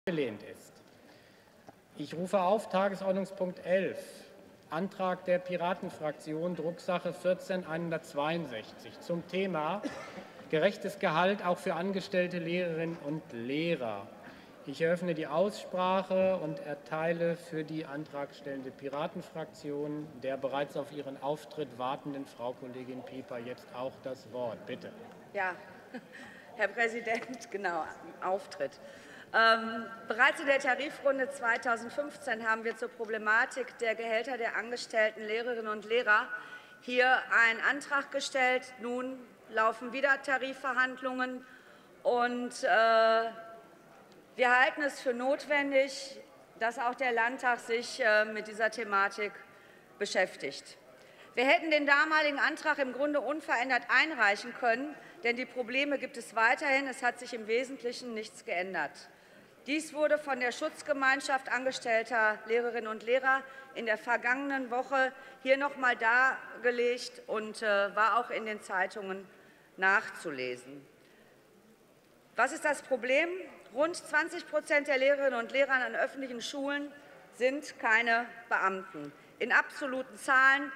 abgelehnt ist. Ich rufe auf Tagesordnungspunkt 11, Antrag der Piratenfraktion, Drucksache 14162 zum Thema gerechtes Gehalt auch für angestellte Lehrerinnen und Lehrer. Ich eröffne die Aussprache und erteile für die antragstellende Piratenfraktion der bereits auf ihren Auftritt wartenden Frau Kollegin Pieper jetzt auch das Wort. Bitte. Ja, Herr Präsident, genau, Auftritt. Bereits in der Tarifrunde 2015 haben wir zur Problematik der Gehälter der angestellten Lehrerinnen und Lehrer hier einen Antrag gestellt. Nun laufen wieder Tarifverhandlungen, und wir halten es für notwendig, dass auch der Landtag sich mit dieser Thematik beschäftigt. Wir hätten den damaligen Antrag im Grunde unverändert einreichen können, denn die Probleme gibt es weiterhin. Es hat sich im Wesentlichen nichts geändert. Dies wurde von der Schutzgemeinschaft angestellter Lehrerinnen und Lehrer in der vergangenen Woche hier noch einmal dargelegt und war auch in den Zeitungen nachzulesen. Was ist das Problem? Rund 20% der Lehrerinnen und Lehrer an öffentlichen Schulen sind keine Beamten. In absoluten Zahlen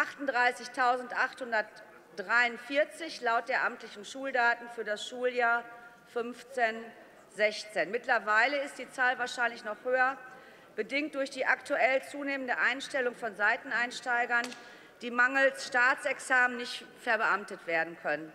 38.843 laut der amtlichen Schuldaten für das Schuljahr 15/16. Mittlerweile ist die Zahl wahrscheinlich noch höher, bedingt durch die aktuell zunehmende Einstellung von Seiteneinsteigern, die mangels Staatsexamen nicht verbeamtet werden können.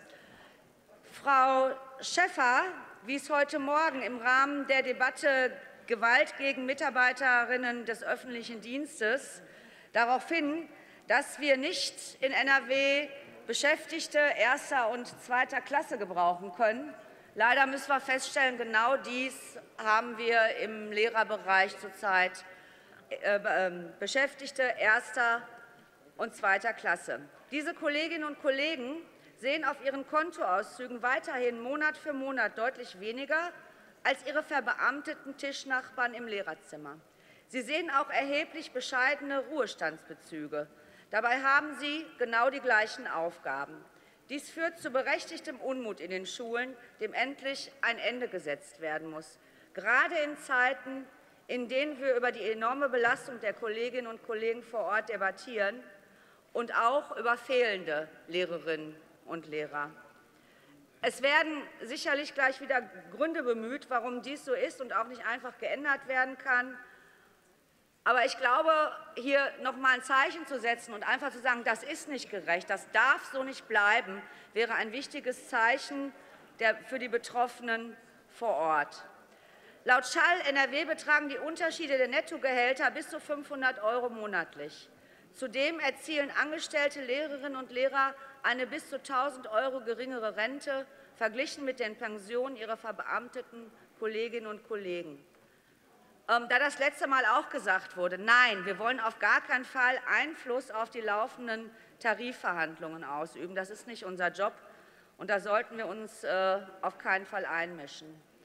Frau Schäffer wies heute Morgen im Rahmen der Debatte Gewalt gegen Mitarbeiterinnen des öffentlichen Dienstes darauf hin, dass wir nicht in NRW Beschäftigte erster und zweiter Klasse gebrauchen können. Leider müssen wir feststellen, genau dies haben wir im Lehrerbereich zurzeit, Beschäftigte erster und zweiter Klasse. Diese Kolleginnen und Kollegen sehen auf ihren Kontoauszügen weiterhin Monat für Monat deutlich weniger als ihre verbeamteten Tischnachbarn im Lehrerzimmer. Sie sehen auch erheblich bescheidene Ruhestandsbezüge. Dabei haben sie genau die gleichen Aufgaben. Dies führt zu berechtigtem Unmut in den Schulen, dem endlich ein Ende gesetzt werden muss. Gerade in Zeiten, in denen wir über die enorme Belastung der Kolleginnen und Kollegen vor Ort debattieren und auch über fehlende Lehrerinnen und Lehrer. Es werden sicherlich gleich wieder Gründe bemüht, warum dies so ist und auch nicht einfach geändert werden kann. Aber ich glaube, hier noch einmal ein Zeichen zu setzen und einfach zu sagen, das ist nicht gerecht, das darf so nicht bleiben, wäre ein wichtiges Zeichen für die Betroffenen vor Ort. Laut Schall NRW betragen die Unterschiede der Nettogehälter bis zu 500 € monatlich. Zudem erzielen angestellte Lehrerinnen und Lehrer eine bis zu 1.000 € geringere Rente verglichen mit den Pensionen ihrer verbeamteten Kolleginnen und Kollegen. Da das letzte Mal auch gesagt wurde, nein, wir wollen auf gar keinen Fall Einfluss auf die laufenden Tarifverhandlungen ausüben. Das ist nicht unser Job, und da sollten wir uns auf keinen Fall einmischen.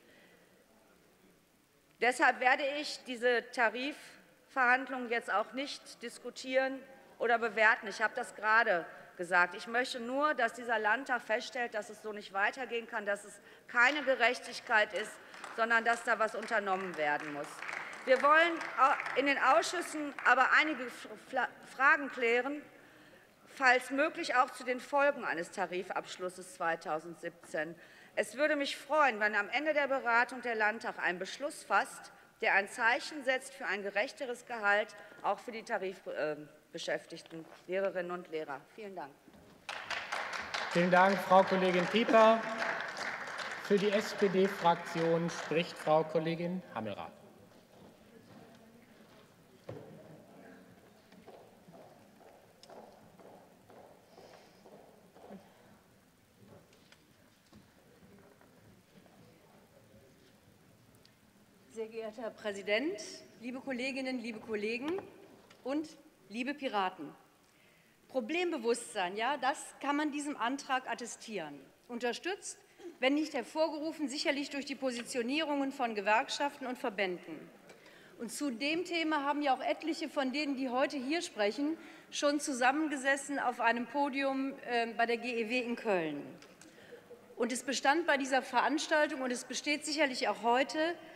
Deshalb werde ich diese Tarifverhandlungen jetzt auch nicht diskutieren oder bewerten. Ich habe das gerade gesagt. Ich möchte nur, dass dieser Landtag feststellt, dass es so nicht weitergehen kann, dass es keine Gerechtigkeit ist, sondern dass da etwas unternommen werden muss. Wir wollen in den Ausschüssen aber einige Fragen klären, falls möglich auch zu den Folgen eines Tarifabschlusses 2017. Es würde mich freuen, wenn am Ende der Beratung der Landtag einen Beschluss fasst, der ein Zeichen setzt für ein gerechteres Gehalt, auch für die tarifbeschäftigten Lehrerinnen und Lehrer. Vielen Dank. Vielen Dank, Frau Kollegin Pieper. Für die SPD-Fraktion spricht Frau Kollegin Hammelrath. Sehr geehrter Herr Präsident, liebe Kolleginnen, liebe Kollegen und liebe Piraten! Problembewusstsein, ja, das kann man diesem Antrag attestieren. Unterstützt, wenn nicht hervorgerufen, sicherlich durch die Positionierungen von Gewerkschaften und Verbänden. Und zu dem Thema haben ja auch etliche von denen, die heute hier sprechen, schon zusammengesessen auf einem Podium bei der GEW in Köln. Und es bestand bei dieser Veranstaltung, und es besteht sicherlich auch heute,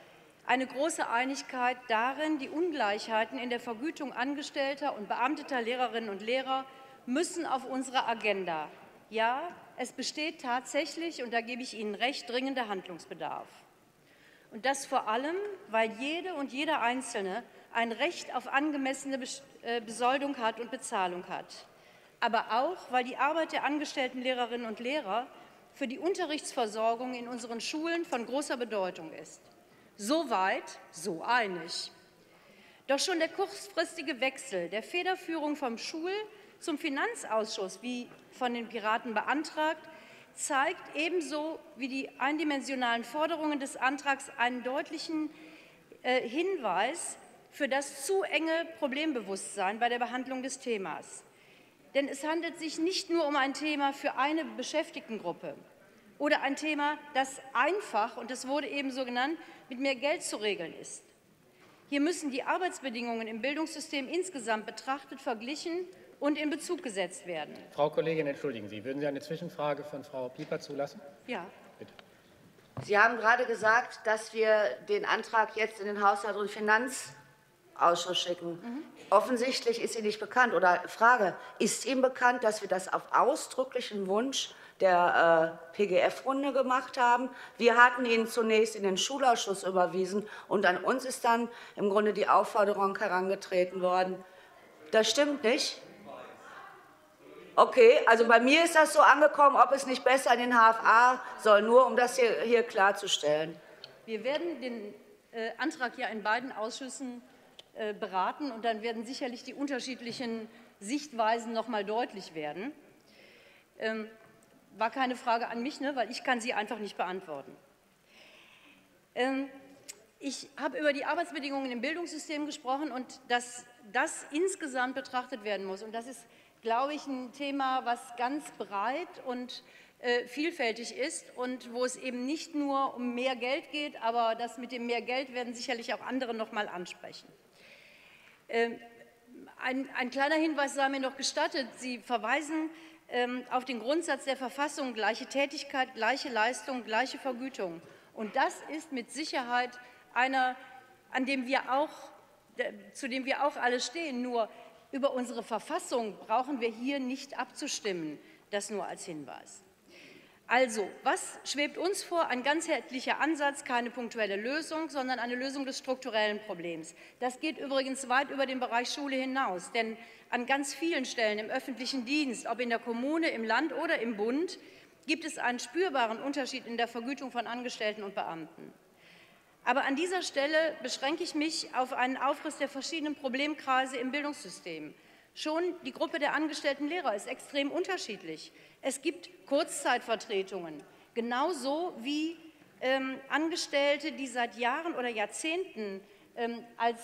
eine große Einigkeit darin, die Ungleichheiten in der Vergütung angestellter und beamteter Lehrerinnen und Lehrer müssen auf unsere Agenda. Ja, es besteht tatsächlich, und da gebe ich Ihnen recht, dringender Handlungsbedarf. Und das vor allem, weil jede und jeder Einzelne ein Recht auf angemessene Besoldung hat und Bezahlung hat. Aber auch, weil die Arbeit der angestellten Lehrerinnen und Lehrer für die Unterrichtsversorgung in unseren Schulen von großer Bedeutung ist. So weit, so einig. Doch schon der kurzfristige Wechsel der Federführung vom Schul- zum Finanzausschuss, wie von den Piraten beantragt, zeigt ebenso wie die eindimensionalen Forderungen des Antrags einen deutlichen Hinweis für das zu enge Problembewusstsein bei der Behandlung des Themas. Denn es handelt sich nicht nur um ein Thema für eine Beschäftigtengruppe oder ein Thema, das einfach, und das wurde eben so genannt, mit mehr Geld zu regeln ist. Hier müssen die Arbeitsbedingungen im Bildungssystem insgesamt betrachtet, verglichen und in Bezug gesetzt werden. Frau Kollegin, entschuldigen Sie, würden Sie eine Zwischenfrage von Frau Pieper zulassen? Ja. Bitte. Sie haben gerade gesagt, dass wir den Antrag jetzt in den Haushalt- und Finanzausschuss schicken. Offensichtlich ist Ihnen nicht bekannt, oder Frage, ist Ihnen bekannt, dass wir das auf ausdrücklichen Wunsch der PGF-Runde gemacht haben? Wir hatten ihn zunächst in den Schulausschuss überwiesen und an uns ist dann im Grunde die Aufforderung herangetreten worden. Das stimmt nicht? Okay, also bei mir ist das so angekommen, ob es nicht besser in den HFA soll, nur um das hier klarzustellen. Wir werden den Antrag ja in beiden Ausschüssen beraten, und dann werden sicherlich die unterschiedlichen Sichtweisen noch mal deutlich werden. War keine Frage an mich, ne? Weil ich kann sie einfach nicht beantworten. Ich habe über die Arbeitsbedingungen im Bildungssystem gesprochen und dass das insgesamt betrachtet werden muss. Und das ist, glaube ich, ein Thema, was ganz breit und vielfältig ist und wo es eben nicht nur um mehr Geld geht, aber das mit dem mehr Geld werden sicherlich auch andere noch mal ansprechen. Ein kleiner Hinweis sei mir noch gestattet. Sie verweisen auf den Grundsatz der Verfassung, gleiche Tätigkeit, gleiche Leistung, gleiche Vergütung. Und das ist mit Sicherheit einer, zu dem wir auch alle stehen. Nur über unsere Verfassung brauchen wir hier nicht abzustimmen. Das nur als Hinweis. Also, was schwebt uns vor? Ein ganzheitlicher Ansatz, keine punktuelle Lösung, sondern eine Lösung des strukturellen Problems. Das geht übrigens weit über den Bereich Schule hinaus, denn an ganz vielen Stellen im öffentlichen Dienst, ob in der Kommune, im Land oder im Bund, gibt es einen spürbaren Unterschied in der Vergütung von Angestellten und Beamten. Aber an dieser Stelle beschränke ich mich auf einen Aufriss der verschiedenen Problemkreise im Bildungssystem. Schon die Gruppe der angestellten Lehrer ist extrem unterschiedlich. Es gibt Kurzzeitvertretungen, genauso wie Angestellte, die seit Jahren oder Jahrzehnten als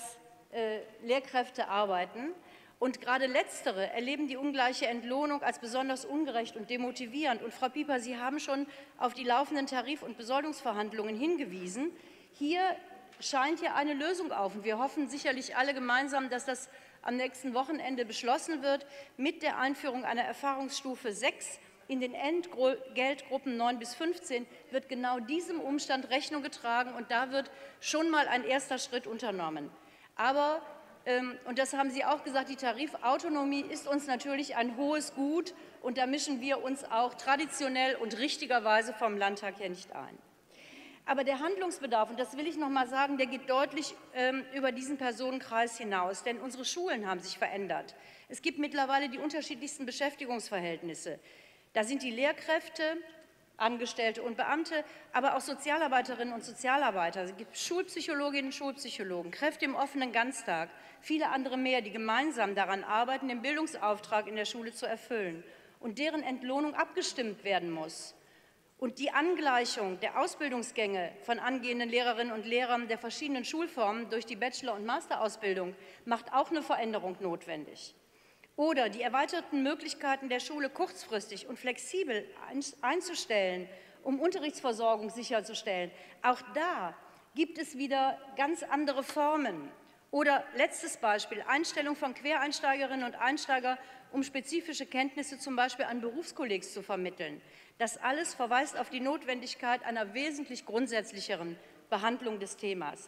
Lehrkräfte arbeiten. Und gerade Letztere erleben die ungleiche Entlohnung als besonders ungerecht und demotivierend. Und Frau Pieper, Sie haben schon auf die laufenden Tarif- und Besoldungsverhandlungen hingewiesen. Hier scheint ja eine Lösung auf. Und wir hoffen sicherlich alle gemeinsam, dass das am nächsten Wochenende beschlossen wird. Mit der Einführung einer Erfahrungsstufe 6 in den Entgeltgruppen 9 bis 15 wird genau diesem Umstand Rechnung getragen. Und da wird schon mal ein erster Schritt unternommen. Aber und das haben Sie auch gesagt, die Tarifautonomie ist uns natürlich ein hohes Gut, und da mischen wir uns auch traditionell und richtigerweise vom Landtag her nicht ein. Aber der Handlungsbedarf, und das will ich noch mal sagen, der geht deutlich über diesen Personenkreis hinaus, denn unsere Schulen haben sich verändert. Es gibt mittlerweile die unterschiedlichsten Beschäftigungsverhältnisse. Da sind die Lehrkräfte, Angestellte und Beamte, aber auch Sozialarbeiterinnen und Sozialarbeiter. Es gibt Schulpsychologinnen und Schulpsychologen, Kräfte im offenen Ganztag, viele andere mehr, die gemeinsam daran arbeiten, den Bildungsauftrag in der Schule zu erfüllen und deren Entlohnung abgestimmt werden muss. Und die Angleichung der Ausbildungsgänge von angehenden Lehrerinnen und Lehrern der verschiedenen Schulformen durch die Bachelor- und Masterausbildung macht auch eine Veränderung notwendig. Oder die erweiterten Möglichkeiten der Schule kurzfristig und flexibel einzustellen, um Unterrichtsversorgung sicherzustellen. Auch da gibt es wieder ganz andere Formen. Oder letztes Beispiel, Einstellung von Quereinsteigerinnen und Einsteigern, um spezifische Kenntnisse zum Beispiel an Berufskollegs zu vermitteln. Das alles verweist auf die Notwendigkeit einer wesentlich grundsätzlicheren Behandlung des Themas.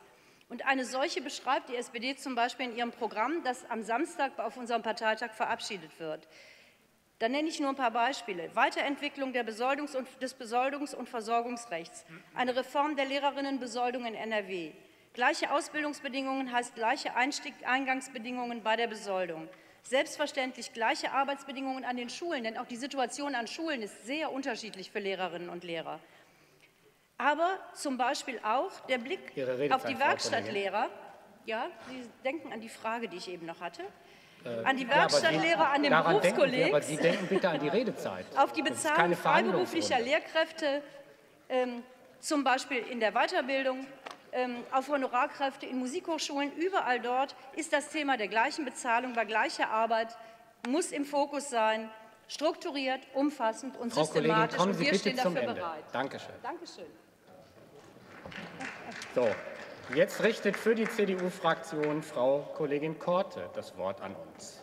Und eine solche beschreibt die SPD zum Beispiel in ihrem Programm, das am Samstag auf unserem Parteitag verabschiedet wird. Da nenne ich nur ein paar Beispiele. Weiterentwicklung des Besoldungs- und Versorgungsrechts, eine Reform der Lehrerinnenbesoldung in NRW. Gleiche Ausbildungsbedingungen heißt gleiche Eingangsbedingungen bei der Besoldung. Selbstverständlich gleiche Arbeitsbedingungen an den Schulen, denn auch die Situation an Schulen ist sehr unterschiedlich für Lehrerinnen und Lehrer. Aber zum Beispiel auch der Blick auf die Werkstattlehrer. Ja, Sie denken an die Frage, die ich eben noch hatte. An die Werkstattlehrer, an den Berufskolleg. Aber Sie denken bitte an die Redezeit. Auf die Bezahlung freiberuflicher Lehrkräfte, zum Beispiel in der Weiterbildung, auf Honorarkräfte in Musikhochschulen. Überall dort ist das Thema der gleichen Bezahlung bei gleicher Arbeit, muss im Fokus sein, strukturiert, umfassend und Frau systematisch. Kollegin, kommen Sie und wir bitte stehen zum dafür Ende. bereit. Dankeschön. Dankeschön. So, jetzt richtet für die CDU-Fraktion Frau Kollegin Korte das Wort an uns.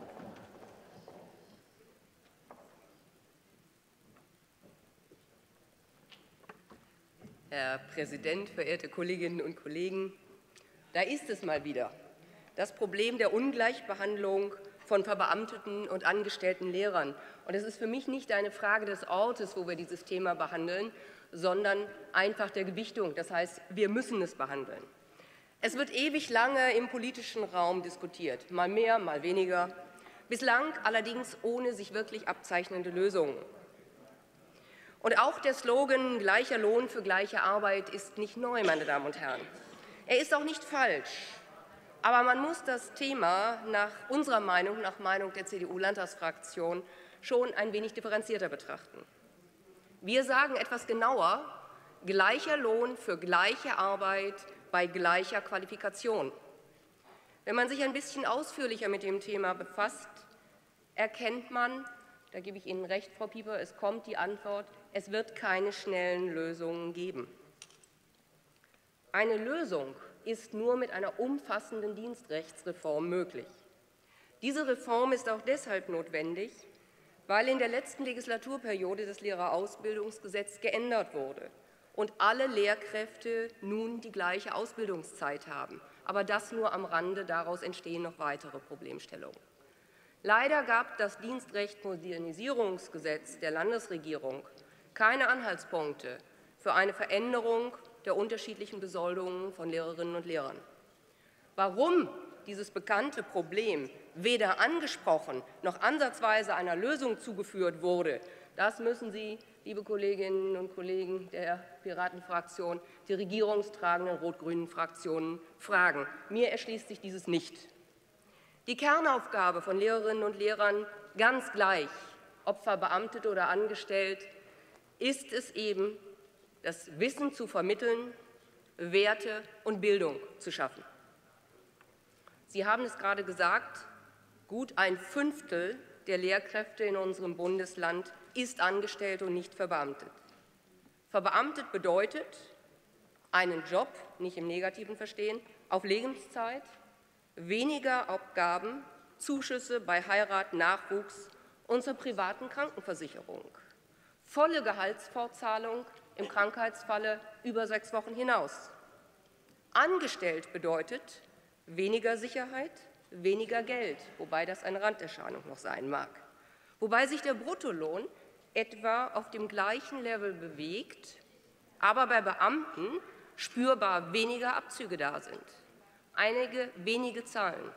Herr Präsident, verehrte Kolleginnen und Kollegen! Da ist es mal wieder, das Problem der Ungleichbehandlung von verbeamteten und angestellten Lehrern. Und es ist für mich nicht eine Frage des Ortes, wo wir dieses Thema behandeln, sondern einfach der Gewichtung. Das heißt, wir müssen es behandeln. Es wird ewig lange im politischen Raum diskutiert, mal mehr, mal weniger, bislang allerdings ohne sich wirklich abzeichnende Lösungen. Und auch der Slogan »Gleicher Lohn für gleiche Arbeit« ist nicht neu, meine Damen und Herren. Er ist auch nicht falsch. Aber man muss das Thema nach unserer Meinung, nach Meinung der CDU-Landtagsfraktion, schon ein wenig differenzierter betrachten. Wir sagen etwas genauer, gleicher Lohn für gleiche Arbeit bei gleicher Qualifikation. Wenn man sich ein bisschen ausführlicher mit dem Thema befasst, erkennt man, da gebe ich Ihnen recht, Frau Pieper, es kommt die Antwort, es wird keine schnellen Lösungen geben. Eine Lösung ist nur mit einer umfassenden Dienstrechtsreform möglich. Diese Reform ist auch deshalb notwendig, weil in der letzten Legislaturperiode das Lehrerausbildungsgesetz geändert wurde und alle Lehrkräfte nun die gleiche Ausbildungszeit haben. Aber das nur am Rande, daraus entstehen noch weitere Problemstellungen. Leider gab das Dienstrecht-Modernisierungsgesetz der Landesregierung keine Anhaltspunkte für eine Veränderung der unterschiedlichen Besoldungen von Lehrerinnen und Lehrern. Warum dieses bekannte Problem weder angesprochen noch ansatzweise einer Lösung zugeführt wurde, das müssen Sie, liebe Kolleginnen und Kollegen der Piratenfraktion, die regierungstragenden rot-grünen Fraktionen fragen. Mir erschließt sich dieses nicht. Die Kernaufgabe von Lehrerinnen und Lehrern, ganz gleich, ob verbeamtet oder angestellt, ist es eben, das Wissen zu vermitteln, Werte und Bildung zu schaffen. Sie haben es gerade gesagt, gut ein Fünftel der Lehrkräfte in unserem Bundesland ist angestellt und nicht verbeamtet. Verbeamtet bedeutet einen Job, nicht im negativen Verstehen, auf Lebenszeit, weniger Abgaben, Zuschüsse bei Heirat, Nachwuchs und zur privaten Krankenversicherung, volle Gehaltsfortzahlung im Krankheitsfalle über 6 Wochen hinaus. Angestellt bedeutet weniger Sicherheit, weniger Geld, wobei das eine Randerscheinung noch sein mag. Wobei sich der Bruttolohn etwa auf dem gleichen Level bewegt, aber bei Beamten spürbar weniger Abzüge da sind. Einige wenige Zahlen.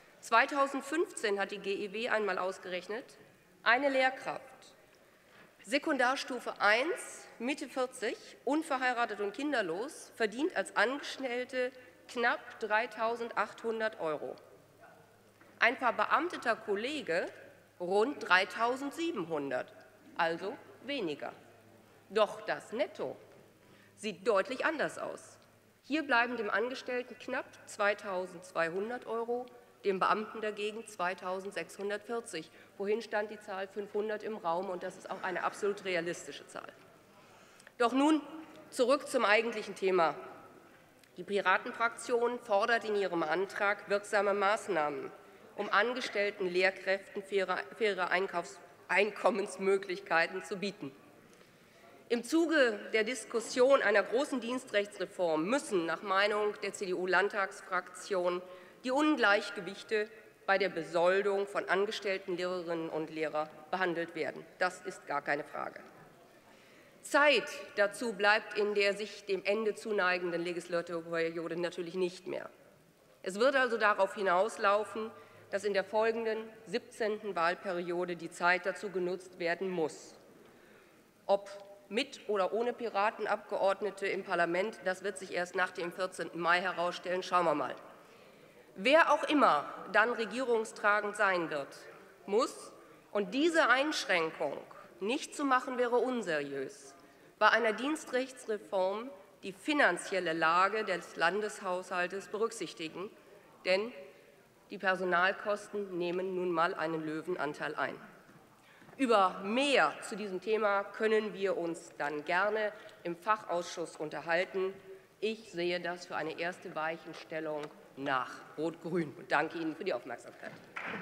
2015 hat die GEW einmal ausgerechnet, eine Lehrkraft, Sekundarstufe 1, Mitte 40, unverheiratet und kinderlos, verdient als Angestellte knapp 3.800 €. Ein verbeamteter Kollege rund 3.700, also weniger. Doch das Netto sieht deutlich anders aus. Hier bleiben dem Angestellten knapp 2.200 €, dem Beamten dagegen 2.640. Wohin stand die Zahl 500 im Raum? Und das ist auch eine absolut realistische Zahl. Doch nun zurück zum eigentlichen Thema. Die Piratenfraktion fordert in ihrem Antrag wirksame Maßnahmen, um angestellten Lehrkräften faire Einkommensmöglichkeiten zu bieten. Im Zuge der Diskussion einer großen Dienstrechtsreform müssen nach Meinung der CDU-Landtagsfraktion die Ungleichgewichte bei der Besoldung von angestellten Lehrerinnen und Lehrern behandelt werden. Das ist gar keine Frage. Zeit dazu bleibt in der sich dem Ende zuneigenden Legislaturperiode natürlich nicht mehr. Es wird also darauf hinauslaufen, dass in der folgenden 17. Wahlperiode die Zeit dazu genutzt werden muss. Ob mit oder ohne Piratenabgeordnete im Parlament, das wird sich erst nach dem 14. Mai herausstellen. Schauen wir mal. Wer auch immer dann regierungstragend sein wird, muss, und diese Einschränkung nicht zu machen wäre unseriös, bei einer Dienstrechtsreform die finanzielle Lage des Landeshaushaltes berücksichtigen, denn die Personalkosten nehmen nun mal einen Löwenanteil ein. Über mehr zu diesem Thema können wir uns dann gerne im Fachausschuss unterhalten. Ich sehe das für eine erste Weichenstellung nach Rot-Grün und danke Ihnen für die Aufmerksamkeit.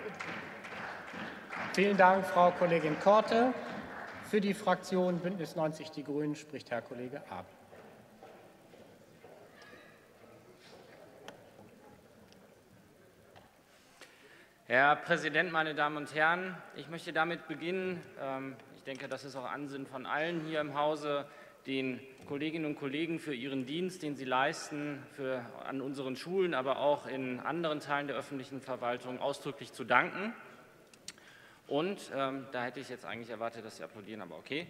Vielen Dank, Frau Kollegin Korte. Für die Fraktion Bündnis 90 Die Grünen spricht Herr Kollege Abel. Herr Präsident, meine Damen und Herren! Ich möchte damit beginnen. Ich denke, das ist auch Ansinnen von allen hier im Hause, den Kolleginnen und Kollegen für ihren Dienst, den sie leisten, an unseren Schulen, aber auch in anderen Teilen der öffentlichen Verwaltung ausdrücklich zu danken. Und da hätte ich jetzt eigentlich erwartet, dass Sie applaudieren, aber okay.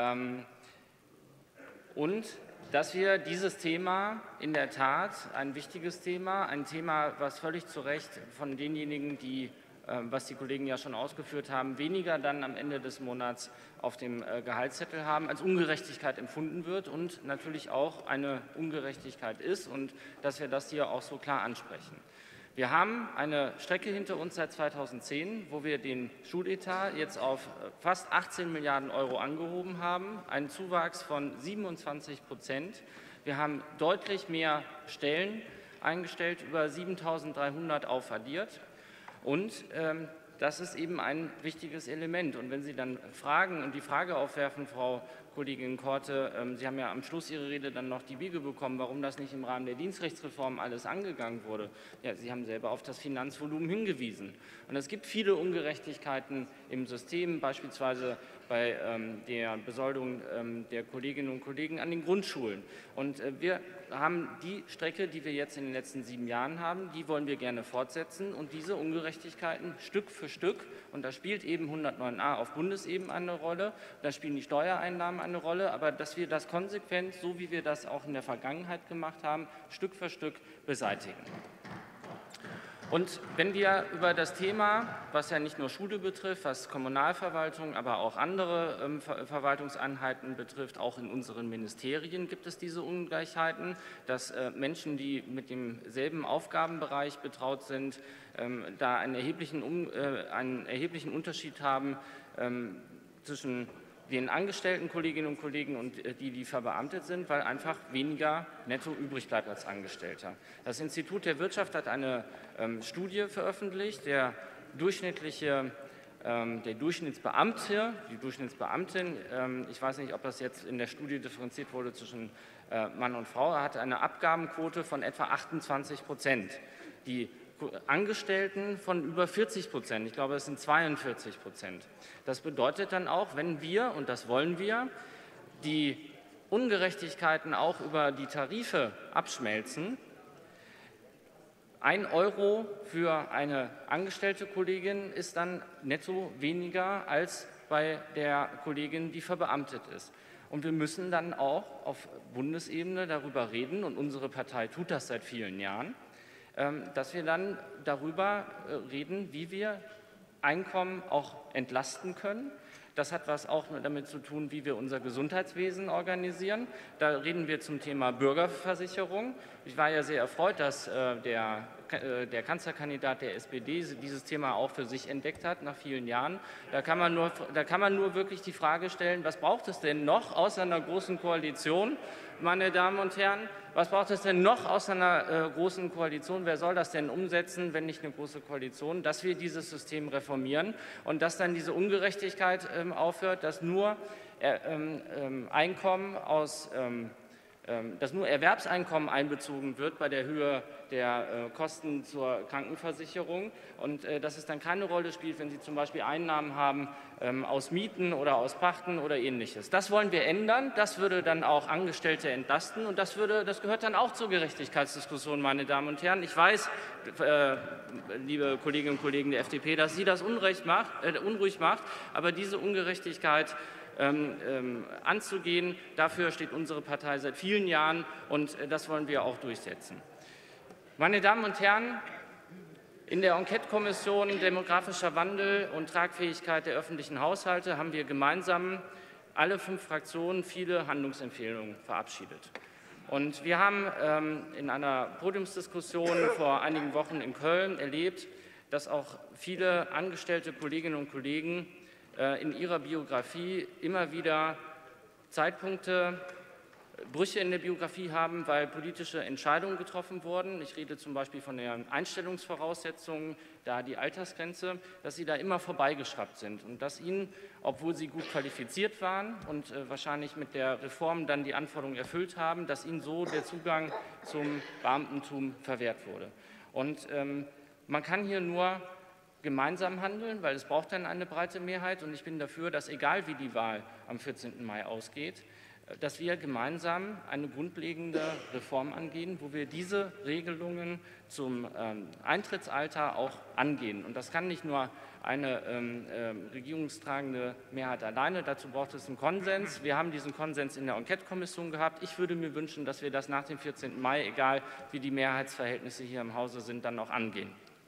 Und dass wir dieses Thema in der Tat ein wichtiges Thema, ein Thema, was völlig zu Recht von denjenigen, die, was die Kollegen ja schon ausgeführt haben, weniger dann am Ende des Monats auf dem Gehaltszettel haben, als Ungerechtigkeit empfunden wird und natürlich auch eine Ungerechtigkeit ist und dass wir das hier auch so klar ansprechen. Wir haben eine Strecke hinter uns seit 2010, wo wir den Schuletat jetzt auf fast 18 Milliarden € angehoben haben, einen Zuwachs von 27%. Wir haben deutlich mehr Stellen eingestellt, über 7.300 aufaddiert. Und das ist eben ein wichtiges Element. Und wenn Sie dann fragen und die Frage aufwerfen, Frau Kollegin Korte, Sie haben ja am Schluss Ihrer Rede dann noch die Wiege bekommen, warum das nicht im Rahmen der Dienstrechtsreform alles angegangen wurde. Ja, Sie haben selber auf das Finanzvolumen hingewiesen. Und es gibt viele Ungerechtigkeiten im System, beispielsweise bei der Besoldung der Kolleginnen und Kollegen an den Grundschulen. Und wir haben die Strecke, die wir jetzt in den letzten 7 Jahren haben, die wollen wir gerne fortsetzen und diese Ungerechtigkeiten Stück für Stück, und da spielt eben 109a auf Bundesebene eine Rolle, da spielen die Steuereinnahmen eine Rolle, aber dass wir das konsequent, so wie wir das auch in der Vergangenheit gemacht haben, Stück für Stück beseitigen. Und wenn wir über das Thema, was ja nicht nur Schule betrifft, was Kommunalverwaltung, aber auch andere Verwaltungseinheiten betrifft, auch in unseren Ministerien gibt es diese Ungleichheiten, dass Menschen, die mit demselben Aufgabenbereich betraut sind, da einen erheblichen Unterschied haben zwischen den angestellten Kolleginnen und Kollegen und die verbeamtet sind, weil einfach weniger netto übrig bleibt als Angestellter. Das Institut der Wirtschaft hat eine Studie veröffentlicht. Der Durchschnittsbeamte, die Durchschnittsbeamtin, ich weiß nicht, ob das jetzt in der Studie differenziert wurde zwischen Mann und Frau, hat eine Abgabenquote von etwa 28%. Die Angestellten von über 40%. Ich glaube, es sind 42%. Das bedeutet dann auch, wenn wir, und das wollen wir, die Ungerechtigkeiten auch über die Tarife abschmelzen, 1 € für eine angestellte Kollegin ist dann netto weniger als bei der Kollegin, die verbeamtet ist. Und wir müssen dann auch auf Bundesebene darüber reden, und unsere Partei tut das seit vielen Jahren, dass wir dann darüber reden, wie wir Einkommen auch entlasten können. Das hat was auch damit zu tun, wie wir unser Gesundheitswesen organisieren. Da reden wir zum Thema Bürgerversicherung. Ich war ja sehr erfreut, dass der Kanzlerkandidat der SPD dieses Thema auch für sich entdeckt hat nach vielen Jahren. Da kann man nur wirklich die Frage stellen, was braucht es denn noch außer einer großen Koalition, meine Damen und Herren, was braucht es denn noch aus einer großen Koalition? Wer soll das denn umsetzen, wenn nicht eine große Koalition? Dass wir dieses System reformieren und dass dann diese Ungerechtigkeit aufhört, dass nur dass nur Erwerbseinkommen einbezogen wird bei der Höhe der Kosten zur Krankenversicherung und dass es dann keine Rolle spielt, wenn Sie zum Beispiel Einnahmen haben aus Mieten oder aus Pachten oder Ähnliches. Das wollen wir ändern. Das würde dann auch Angestellte entlasten und das gehört dann auch zur Gerechtigkeitsdiskussion, meine Damen und Herren. Ich weiß, liebe Kolleginnen und Kollegen der FDP, dass Sie das unruhig macht, aber diese Ungerechtigkeit anzugehen. Dafür steht unsere Partei seit vielen Jahren und das wollen wir auch durchsetzen. Meine Damen und Herren, in der Enquete-Kommission Demografischer Wandel und Tragfähigkeit der öffentlichen Haushalte haben wir gemeinsam alle 5 Fraktionen viele Handlungsempfehlungen verabschiedet. Und wir haben in einer Podiumsdiskussion vor einigen Wochen in Köln erlebt, dass auch viele angestellte Kolleginnen und Kollegen in ihrer Biografie immer wieder Zeitpunkte, Brüche in der Biografie haben, weil politische Entscheidungen getroffen wurden. Ich rede zum Beispiel von den Einstellungsvoraussetzungen, da die Altersgrenze, dass sie da immer vorbeigeschraubt sind und dass ihnen, obwohl sie gut qualifiziert waren und wahrscheinlich mit der Reform dann die Anforderungen erfüllt haben, dass ihnen so der Zugang zum Beamtentum verwehrt wurde. Und man kann hier nur gemeinsam handeln, weil es braucht dann eine breite Mehrheit. Und ich bin dafür, dass egal wie die Wahl am 14. Mai ausgeht, dass wir gemeinsam eine grundlegende Reform angehen, wo wir diese Regelungen zum Eintrittsalter auch angehen. Und das kann nicht nur eine regierungstragende Mehrheit alleine, dazu braucht es einen Konsens. Wir haben diesen Konsens in der Enquete-Kommission gehabt. Ich würde mir wünschen, dass wir das nach dem 14. Mai, egal wie die Mehrheitsverhältnisse hier im Hause sind, dann auch angehen.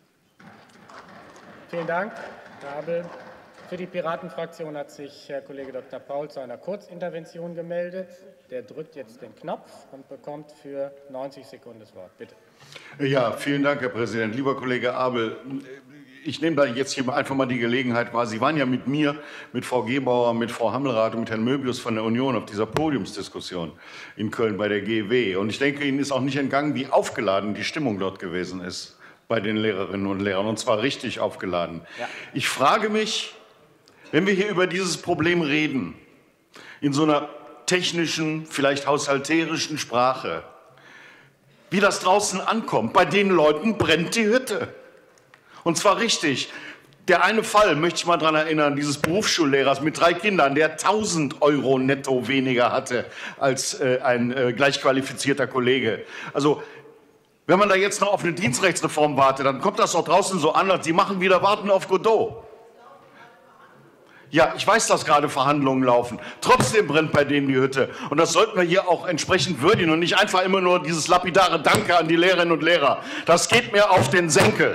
Vielen Dank, Herr Abel. Für die Piratenfraktion hat sich Herr Kollege Dr. Paul zu einer Kurzintervention gemeldet. Der drückt jetzt den Knopf und bekommt für 90 Sekunden das Wort. Bitte. Ja, vielen Dank, Herr Präsident. Lieber Kollege Abel, ich nehme da jetzt hier einfach mal die Gelegenheit wahr. Sie waren ja mit mir, mit Frau Gebauer, mit Frau Hammelrath und mit Herrn Möbius von der Union auf dieser Podiumsdiskussion in Köln bei der GW. Und ich denke, Ihnen ist auch nicht entgangen, wie aufgeladen die Stimmung dort gewesen ist bei den Lehrerinnen und Lehrern, und zwar richtig aufgeladen. Ja. Ich frage mich, wenn wir hier über dieses Problem reden, in so einer technischen, vielleicht haushalterischen Sprache, wie das draußen ankommt. Bei den Leuten brennt die Hütte. Und zwar richtig. Der eine Fall, möchte ich mal daran erinnern, dieses Berufsschullehrers mit 3 Kindern, der 1.000 € netto weniger hatte als ein gleich qualifizierter Kollege. Also, wenn man da jetzt noch auf eine Dienstrechtsreform wartet, dann kommt das doch draußen so an, als Sie machen wieder Warten auf Godot. Ja, ich weiß, dass gerade Verhandlungen laufen. Trotzdem brennt bei denen die Hütte. Und das sollten wir hier auch entsprechend würdigen und nicht einfach immer nur dieses lapidare Danke an die Lehrerinnen und Lehrer. Das geht mir auf den Senkel.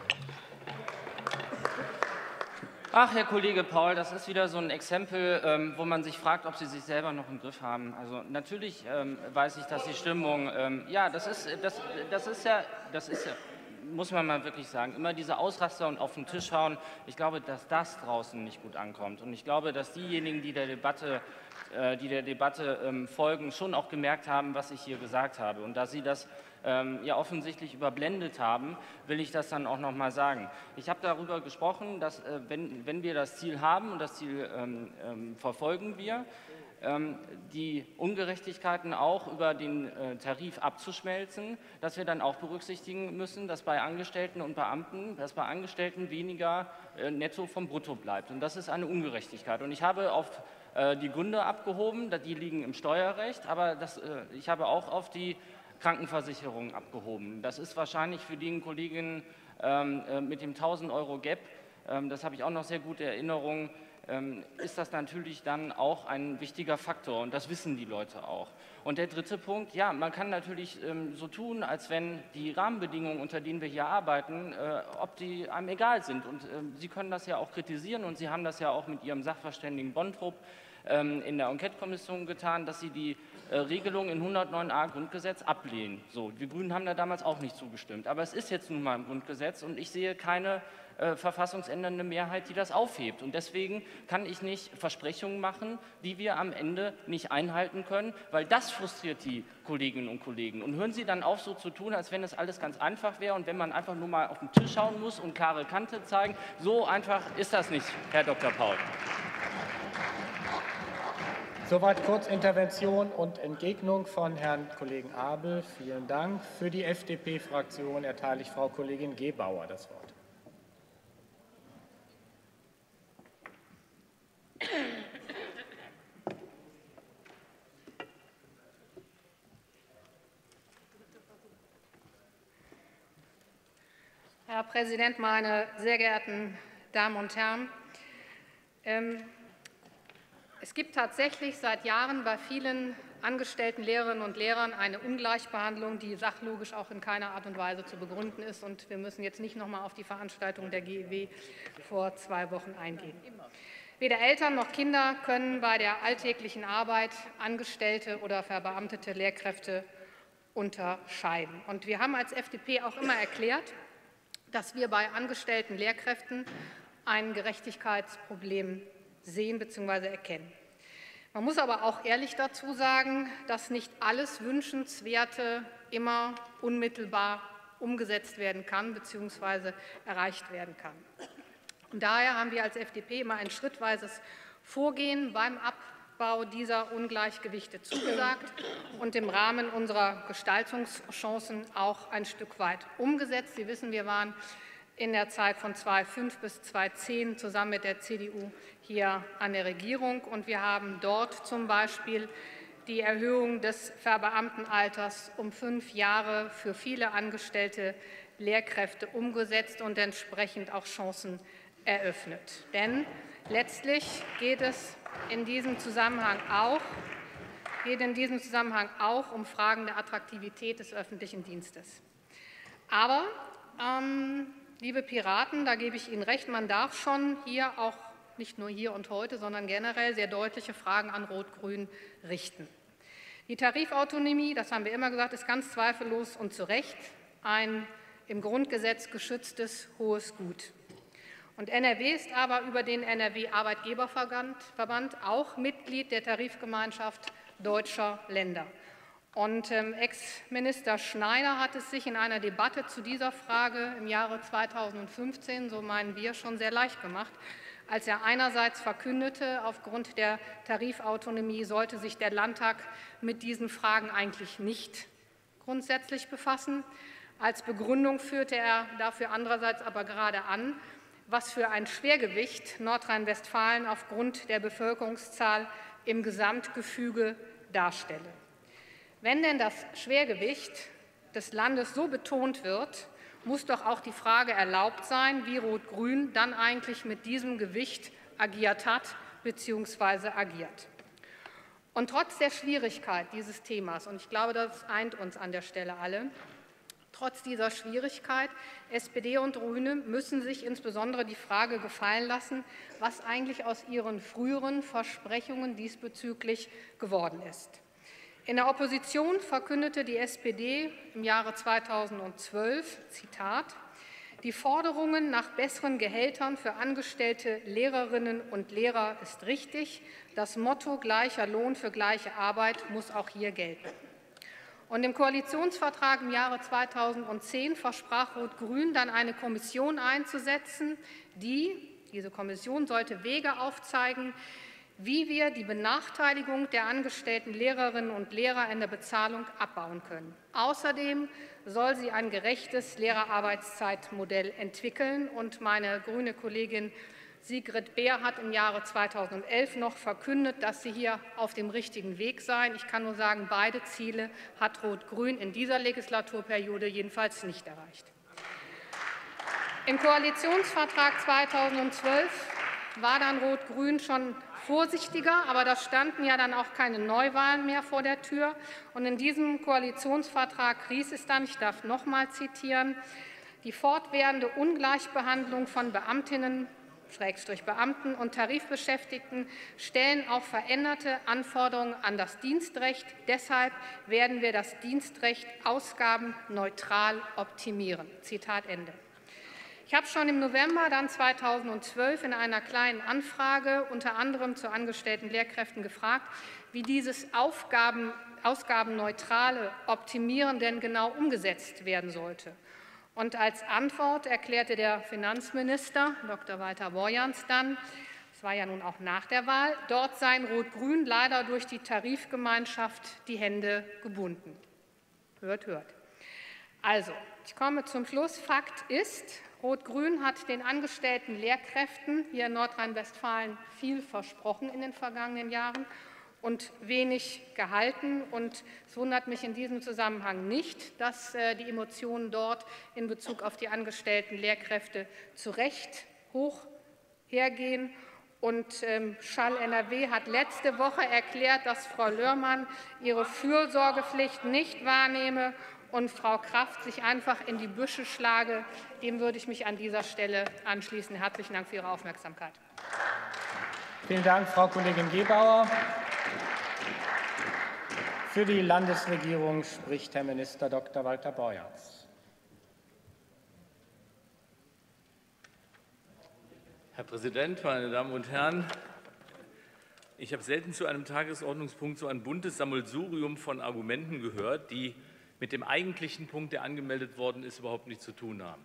Ach, Herr Kollege Paul, das ist wieder so ein Exempel, wo man sich fragt, ob Sie sich selber noch im Griff haben. Also natürlich weiß ich, dass die Stimmung, ja, das ist ja, muss man mal wirklich sagen, immer diese Ausraster und auf den Tisch hauen. Ich glaube, dass das draußen nicht gut ankommt. Und ich glaube, dass diejenigen, die der Debatte folgen, schon auch gemerkt haben, was ich hier gesagt habe. Und da Sie das ja offensichtlich überblendet haben, will ich das dann auch noch mal sagen. Ich habe darüber gesprochen, dass wenn wir das Ziel haben, und das Ziel verfolgen wir, die Ungerechtigkeiten auch über den Tarif abzuschmelzen, dass wir dann auch berücksichtigen müssen, dass bei Angestellten und Beamten, dass bei Angestellten weniger netto vom Brutto bleibt. Und das ist eine Ungerechtigkeit. Und ich habe auf die Gründe abgehoben, die liegen im Steuerrecht, aber ich habe auch auf die Krankenversicherung abgehoben. Das ist wahrscheinlich für die Kolleginnen mit dem 1.000 € Gap, das habe ich auch noch sehr gute Erinnerungen, ist das natürlich dann auch ein wichtiger Faktor und das wissen die Leute auch. Und der dritte Punkt, ja, man kann natürlich so tun, als wenn die Rahmenbedingungen, unter denen wir hier arbeiten, ob die einem egal sind. Und Sie können das ja auch kritisieren und Sie haben das ja auch mit Ihrem Sachverständigen Bontrop in der Enquete-Kommission getan, dass Sie die Regelung in 109a Grundgesetz ablehnen. So, die Grünen haben da damals auch nicht zugestimmt. Aber es ist jetzt nun mal im Grundgesetz und ich sehe keine verfassungsändernde Mehrheit, die das aufhebt. Und deswegen kann ich nicht Versprechungen machen, die wir am Ende nicht einhalten können, weil das frustriert die Kolleginnen und Kollegen. Und hören Sie dann auf, so zu tun, als wenn das alles ganz einfach wäre und wenn man einfach nur mal auf den Tisch schauen muss und klare Kante zeigen. So einfach ist das nicht, Herr Dr. Paul. Soweit Kurzintervention und Entgegnung von Herrn Kollegen Abel. Vielen Dank. Für die FDP-Fraktion erteile ich Frau Kollegin Gebauer das Wort. Herr Präsident, meine sehr geehrten Damen und Herren! Es gibt tatsächlich seit Jahren bei vielen angestellten Lehrerinnen und Lehrern eine Ungleichbehandlung, die sachlogisch auch in keiner Art und Weise zu begründen ist. Und wir müssen jetzt nicht noch einmal auf die Veranstaltung der GEW vor 2 Wochen eingehen. Weder Eltern noch Kinder können bei der alltäglichen Arbeit angestellte oder verbeamtete Lehrkräfte unterscheiden. Und wir haben als FDP auch immer erklärt, dass wir bei angestellten Lehrkräften ein Gerechtigkeitsproblem sehen bzw. erkennen. Man muss aber auch ehrlich dazu sagen, dass nicht alles Wünschenswerte immer unmittelbar umgesetzt werden kann bzw. erreicht werden kann. Und daher haben wir als FDP immer ein schrittweises Vorgehen beim Abbau dieser Ungleichgewichte zugesagt und im Rahmen unserer Gestaltungschancen auch ein Stück weit umgesetzt. Sie wissen, wir waren in der Zeit von 2005 bis 2010 zusammen mit der CDU hier an der Regierung. Und wir haben dort zum Beispiel die Erhöhung des Verbeamtenalters um 5 Jahre für viele angestellte Lehrkräfte umgesetzt und entsprechend auch Chancen eröffnet. Denn letztlich geht es in diesem Zusammenhang auch um Fragen der Attraktivität des öffentlichen Dienstes. Aber liebe Piraten, da gebe ich Ihnen recht, man darf schon hier auch nicht nur hier und heute, sondern generell sehr deutliche Fragen an Rot-Grün richten. Die Tarifautonomie, das haben wir immer gesagt, ist ganz zweifellos und zu Recht ein im Grundgesetz geschütztes hohes Gut. Und NRW ist aber über den NRW-Arbeitgeberverband auch Mitglied der Tarifgemeinschaft deutscher Länder. Und Ex-Minister Schneider hat es sich in einer Debatte zu dieser Frage im Jahre 2015, so meinen wir, schon sehr leicht gemacht, als er einerseits verkündete, aufgrund der Tarifautonomie sollte sich der Landtag mit diesen Fragen eigentlich nicht grundsätzlich befassen. Als Begründung führte er dafür andererseits aber gerade an, was für ein Schwergewicht Nordrhein-Westfalen aufgrund der Bevölkerungszahl im Gesamtgefüge darstelle. Wenn denn das Schwergewicht des Landes so betont wird, muss doch auch die Frage erlaubt sein, wie Rot-Grün dann eigentlich mit diesem Gewicht agiert hat bzw. agiert. Und trotz der Schwierigkeit dieses Themas, und ich glaube, das eint uns an der Stelle alle, trotz dieser Schwierigkeit, SPD und Grüne müssen sich insbesondere die Frage gefallen lassen, was eigentlich aus ihren früheren Versprechungen diesbezüglich geworden ist. In der Opposition verkündete die SPD im Jahre 2012, Zitat, die Forderungen nach besseren Gehältern für angestellte Lehrerinnen und Lehrer ist richtig. Das Motto gleicher Lohn für gleiche Arbeit muss auch hier gelten. Und im Koalitionsvertrag im Jahre 2010 versprach Rot-Grün dann eine Kommission einzusetzen, diese Kommission sollte Wege aufzeigen, wie wir die Benachteiligung der angestellten Lehrerinnen und Lehrer in der Bezahlung abbauen können. Außerdem soll sie ein gerechtes Lehrerarbeitszeitmodell entwickeln. Und meine grüne Kollegin Sigrid Beer hat im Jahre 2011 noch verkündet, dass sie hier auf dem richtigen Weg seien. Ich kann nur sagen, beide Ziele hat Rot-Grün in dieser Legislaturperiode jedenfalls nicht erreicht. Im Koalitionsvertrag 2012 war dann Rot-Grün schon vorsichtiger, aber da standen ja dann auch keine Neuwahlen mehr vor der Tür. Und in diesem Koalitionsvertrag hieß es dann, ich darf noch mal zitieren, die fortwährende Ungleichbehandlung von Beamtinnen Beamten und Tarifbeschäftigten stellen auch veränderte Anforderungen an das Dienstrecht. Deshalb werden wir das Dienstrecht ausgabenneutral optimieren. Zitat Ende. Ich habe schon im November dann 2012 in einer kleinen Anfrage unter anderem zu angestellten Lehrkräften gefragt, wie dieses ausgabenneutrale Optimieren denn genau umgesetzt werden sollte. Und als Antwort erklärte der Finanzminister, Dr. Walter Borjans, dann, es war ja nun auch nach der Wahl, dort seien Rot-Grün leider durch die Tarifgemeinschaft die Hände gebunden. Hört, hört. Also, ich komme zum Schluss. Fakt ist, Rot-Grün hat den angestellten Lehrkräften hier in Nordrhein-Westfalen viel versprochen in den vergangenen Jahren und wenig gehalten. Und es wundert mich in diesem Zusammenhang nicht, dass die Emotionen dort in Bezug auf die angestellten Lehrkräfte zu Recht hoch hergehen. Und Schall NRW hat letzte Woche erklärt, dass Frau Lörmann ihre Fürsorgepflicht nicht wahrnehme und Frau Kraft sich einfach in die Büsche schlage. Dem würde ich mich an dieser Stelle anschließen. Herzlichen Dank für Ihre Aufmerksamkeit. Vielen Dank, Frau Kollegin Gebauer. Für die Landesregierung spricht Herr Minister Dr. Walter Borjans. Herr Präsident, meine Damen und Herren! Ich habe selten zu einem Tagesordnungspunkt so ein buntes Sammelsurium von Argumenten gehört, die mit dem eigentlichen Punkt, der angemeldet worden ist, überhaupt nichts zu tun haben.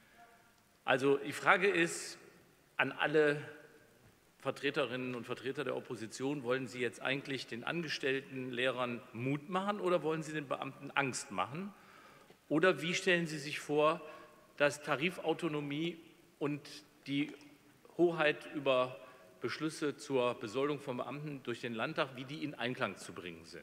Also die Frage ist an alle Vertreterinnen und Vertreter der Opposition, wollen Sie jetzt eigentlich den angestellten Lehrern Mut machen oder wollen Sie den Beamten Angst machen? Oder wie stellen Sie sich vor, dass Tarifautonomie und die Hoheit über Beschlüsse zur Besoldung von Beamten durch den Landtag, wie die in Einklang zu bringen sind?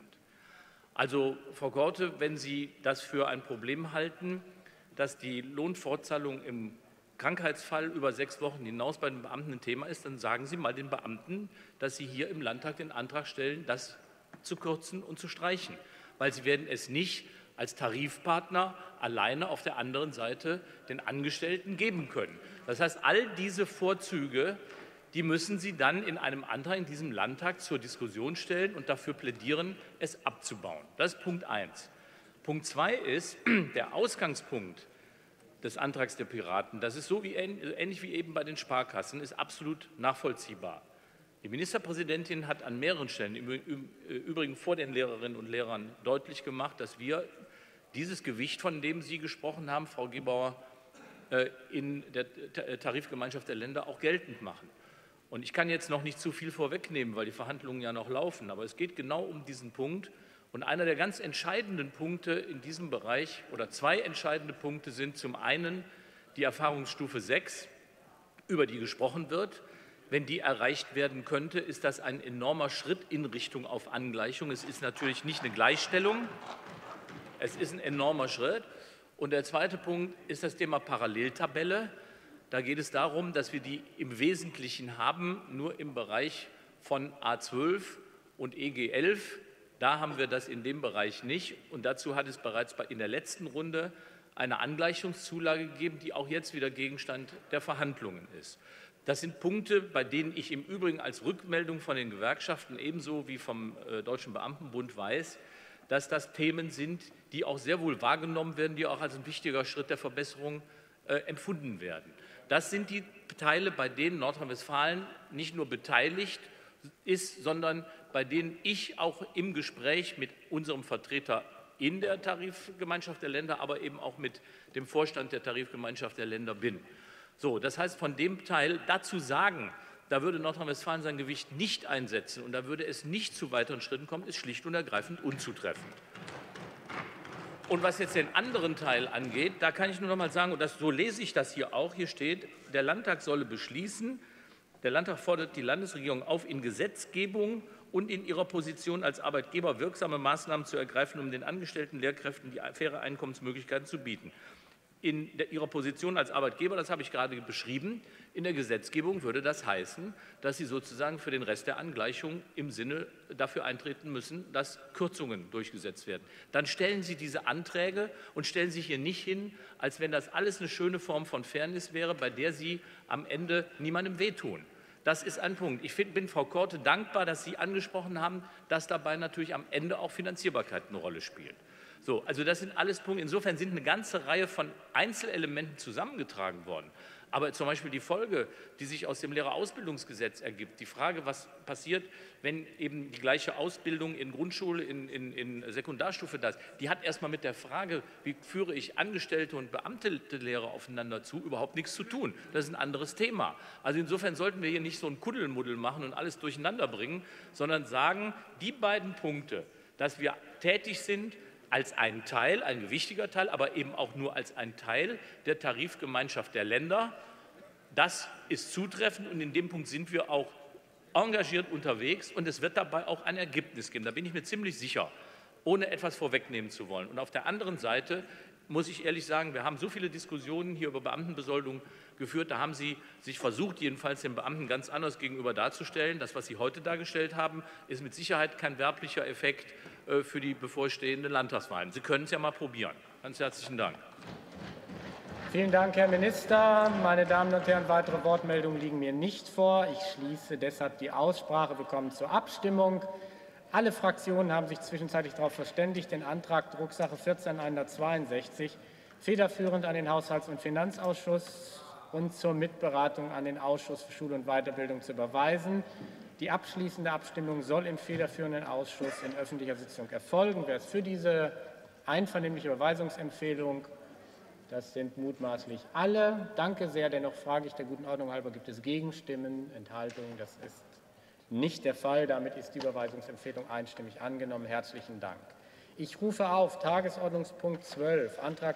Also, Frau Korte, wenn Sie das für ein Problem halten, dass die Lohnfortzahlung im Krankheitsfall über 6 Wochen hinaus bei den Beamten ein Thema ist, dann sagen Sie mal den Beamten, dass Sie hier im Landtag den Antrag stellen, das zu kürzen und zu streichen. Weil Sie werden es nicht als Tarifpartner alleine auf der anderen Seite den Angestellten geben können. Das heißt, all diese Vorzüge, die müssen Sie dann in einem Antrag in diesem Landtag zur Diskussion stellen und dafür plädieren, es abzubauen. Das ist Punkt 1. Punkt 2 ist, der Ausgangspunkt des Antrags der Piraten, das ist so ähnlich wie eben bei den Sparkassen, ist absolut nachvollziehbar. Die Ministerpräsidentin hat an mehreren Stellen, im Übrigen vor den Lehrerinnen und Lehrern, deutlich gemacht, dass wir dieses Gewicht, von dem Sie gesprochen haben, Frau Gebauer, in der Tarifgemeinschaft der Länder auch geltend machen. Und ich kann jetzt noch nicht zu viel vorwegnehmen, weil die Verhandlungen ja noch laufen, aber es geht genau um diesen Punkt. Und einer der ganz entscheidenden Punkte in diesem Bereich oder 2 entscheidende Punkte sind zum einen die Erfahrungsstufe 6, über die gesprochen wird. Wenn die erreicht werden könnte, ist das ein enormer Schritt in Richtung auf Angleichung. Es ist natürlich nicht eine Gleichstellung, es ist ein enormer Schritt. Und der zweite Punkt ist das Thema Paralleltabelle. Da geht es darum, dass wir die im Wesentlichen haben, nur im Bereich von A12 und EG11. Da haben wir das in dem Bereich nicht. Und dazu hat es bereits in der letzten Runde eine Angleichungszulage gegeben, die auch jetzt wieder Gegenstand der Verhandlungen ist. Das sind Punkte, bei denen ich im Übrigen als Rückmeldung von den Gewerkschaften ebenso wie vom Deutschen Beamtenbund weiß, dass das Themen sind, die auch sehr wohl wahrgenommen werden, die auch als ein wichtiger Schritt der Verbesserung empfunden werden. Das sind die Teile, bei denen Nordrhein-Westfalen nicht nur beteiligt ist, sondern bei denen ich auch im Gespräch mit unserem Vertreter in der Tarifgemeinschaft der Länder, aber eben auch mit dem Vorstand der Tarifgemeinschaft der Länder bin. So, das heißt, von dem Teil dazu sagen, da würde Nordrhein-Westfalen sein Gewicht nicht einsetzen und da würde es nicht zu weiteren Schritten kommen, ist schlicht und ergreifend unzutreffend. Und was jetzt den anderen Teil angeht, da kann ich nur noch mal sagen, und so lese ich das hier auch, hier steht, der Landtag solle beschließen, der Landtag fordert die Landesregierung auf, in Gesetzgebung und in ihrer Position als Arbeitgeber wirksame Maßnahmen zu ergreifen, um den angestellten Lehrkräften die faire Einkommensmöglichkeiten zu bieten. in Ihrer Position als Arbeitgeber, das habe ich gerade beschrieben, in der Gesetzgebung würde das heißen, dass Sie sozusagen für den Rest der Angleichung im Sinne dafür eintreten müssen, dass Kürzungen durchgesetzt werden. Dann stellen Sie diese Anträge und stellen sich hier nicht hin, als wenn das alles eine schöne Form von Fairness wäre, bei der Sie am Ende niemandem wehtun. Das ist ein Punkt. Ich bin Frau Korte dankbar, dass Sie angesprochen haben, dass dabei natürlich am Ende auch Finanzierbarkeit eine Rolle spielt. So, also das sind alles Punkte. Insofern sind eine ganze Reihe von Einzelelementen zusammengetragen worden. Aber zum Beispiel die Folge, die sich aus dem Lehrerausbildungsgesetz ergibt, die Frage, was passiert, wenn eben die gleiche Ausbildung in Grundschule, in Sekundarstufe das, die hat erstmal mit der Frage, wie führe ich angestellte und beamtete Lehrer aufeinander zu, überhaupt nichts zu tun. Das ist ein anderes Thema. Also insofern sollten wir hier nicht so ein Kuddelmuddel machen und alles durcheinander bringen, sondern sagen, die beiden Punkte, dass wir tätig sind, als ein Teil, ein gewichtiger Teil, aber eben auch nur als ein Teil der Tarifgemeinschaft der Länder. Das ist zutreffend und in dem Punkt sind wir auch engagiert unterwegs und es wird dabei auch ein Ergebnis geben. Da bin ich mir ziemlich sicher, ohne etwas vorwegnehmen zu wollen. Und auf der anderen Seite muss ich ehrlich sagen, wir haben so viele Diskussionen hier über Beamtenbesoldung geführt, da haben Sie sich versucht, jedenfalls den Beamten ganz anders gegenüber darzustellen. Das, was Sie heute dargestellt haben, ist mit Sicherheit kein werblicher Effekt für die bevorstehenden Landtagswahlen. Sie können es ja mal probieren. Ganz herzlichen Dank. Vielen Dank, Herr Minister. Meine Damen und Herren, weitere Wortmeldungen liegen mir nicht vor. Ich schließe deshalb die Aussprache. Wir kommen zur Abstimmung. Alle Fraktionen haben sich zwischenzeitlich darauf verständigt, den Antrag Drucksache 14.162 federführend an den Haushalts- und Finanzausschuss und zur Mitberatung an den Ausschuss für Schule und Weiterbildung zu überweisen. Die abschließende Abstimmung soll im federführenden Ausschuss in öffentlicher Sitzung erfolgen. Wer ist für diese einvernehmliche Überweisungsempfehlung? Das sind mutmaßlich alle. Danke sehr. Dennoch frage ich der guten Ordnung halber, gibt es Gegenstimmen, Enthaltungen? Das ist nicht der Fall. Damit ist die Überweisungsempfehlung einstimmig angenommen. Herzlichen Dank. Ich rufe auf Tagesordnungspunkt 12, Antrag